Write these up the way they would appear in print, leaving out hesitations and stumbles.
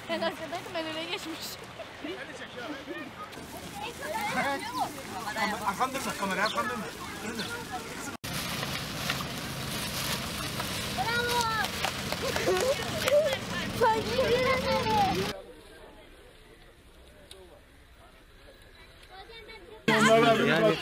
Ben arkadaydım, ben öyle geçmiş. Arkamda mı? Kamera arkamda mı? Yani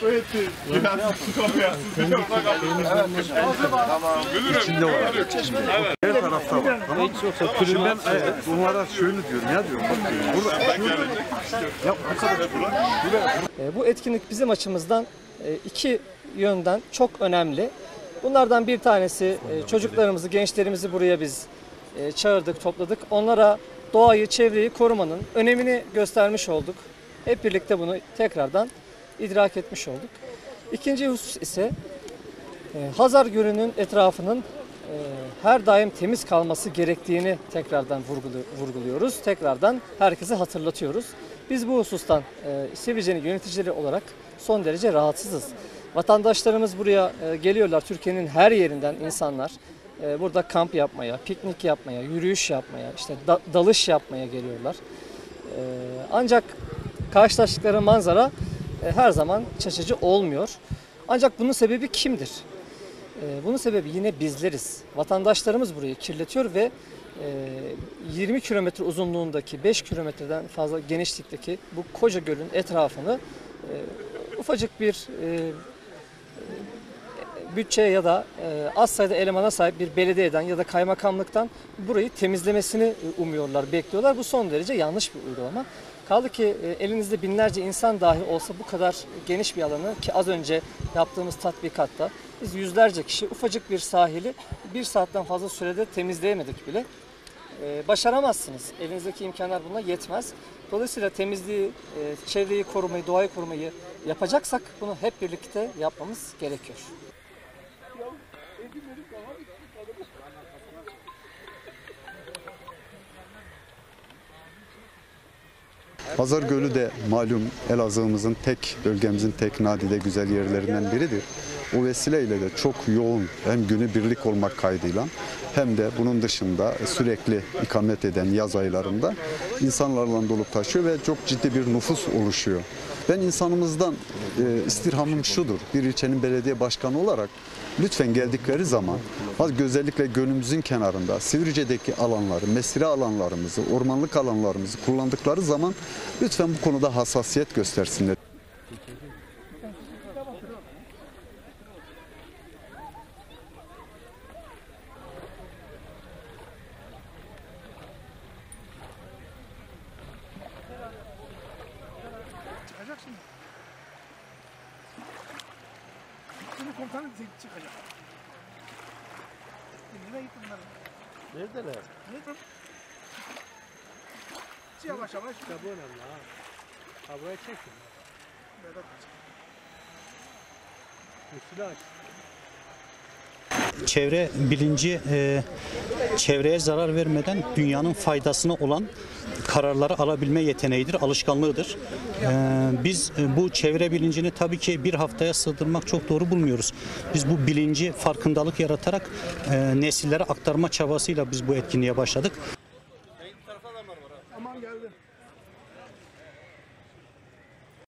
içinde var. Her tarafta var. Tamam. Şimdi ben bunlara şöyle diyorum ya diyorum. Burada ya bu kadar. Bu etkinlik bizim açımızdan iki yönden çok önemli. Bunlardan bir tanesi çocuklarımızı, gençlerimizi buraya biz çağırdık, topladık. Onlara doğayı, çevreyi korumanın önemini göstermiş olduk. Hep birlikte bunu tekrardan idrak etmiş olduk. İkinci husus ise Hazar Gölü'nün etrafının her daim temiz kalması gerektiğini tekrardan vurguluyoruz. Tekrardan herkese hatırlatıyoruz. Biz bu husustan Sivrice'nin yöneticileri olarak son derece rahatsızız. Vatandaşlarımız buraya geliyorlar. Türkiye'nin her yerinden insanlar burada kamp yapmaya, piknik yapmaya, yürüyüş yapmaya, işte dalış yapmaya geliyorlar. Ancak karşılaştıkları manzara her zaman şaşırtıcı olmuyor. Ancak bunun sebebi kimdir? Bunun sebebi yine bizleriz. Vatandaşlarımız burayı kirletiyor ve 20 kilometre uzunluğundaki, 5 kilometreden fazla genişlikteki bu koca gölün etrafını ufacık bir bütçe ya da az sayıda elemana sahip bir belediyeden ya da kaymakamlıktan burayı temizlemesini umuyorlar, bekliyorlar. Bu son derece yanlış bir uygulama. Kaldı ki elinizde binlerce insan dahi olsa bu kadar geniş bir alanı, ki az önce yaptığımız tatbikatta biz yüzlerce kişi ufacık bir sahili 1 saatten fazla sürede temizleyemedik bile. Başaramazsınız. Elinizdeki imkanlar buna yetmez. Dolayısıyla temizliği, çevreyi korumayı, doğayı korumayı yapacaksak bunu hep birlikte yapmamız gerekiyor. Hazar Gölü de malum Elazığ'ımızın bölgemizin tek nadide güzel yerlerinden biridir. O vesileyle de çok yoğun hem günübirlik olmak kaydıyla hem de bunun dışında sürekli ikamet eden yaz aylarında insanlarla dolup taşıyor ve çok ciddi bir nüfus oluşuyor. Ben insanımızdan istirhamım şudur, bir ilçenin belediye başkanı olarak lütfen geldikleri zaman özellikle gölümüzün kenarında Sivrice'deki alanları, mesire alanlarımızı, ormanlık alanlarımızı kullandıkları zaman lütfen bu konuda hassasiyet göstersinler. Çıkacak şimdi. Şimdi komutanım çıkacak. Nereye gitti bunlar? Neredeler? Nerede? Yavaş yavaş. Ya bu önemli ha. Ha buraya çekin. Vedat. Silah aç. Çevre bilinci çevreye zarar vermeden dünyanın faydasına olan kararları alabilme yeteneğidir, alışkanlığıdır. Biz bu çevre bilincini tabii ki bir haftaya sığdırmak çok doğru bulmuyoruz. Biz bu bilinci farkındalık yaratarak nesillere aktarma çabasıyla biz bu etkinliğe başladık.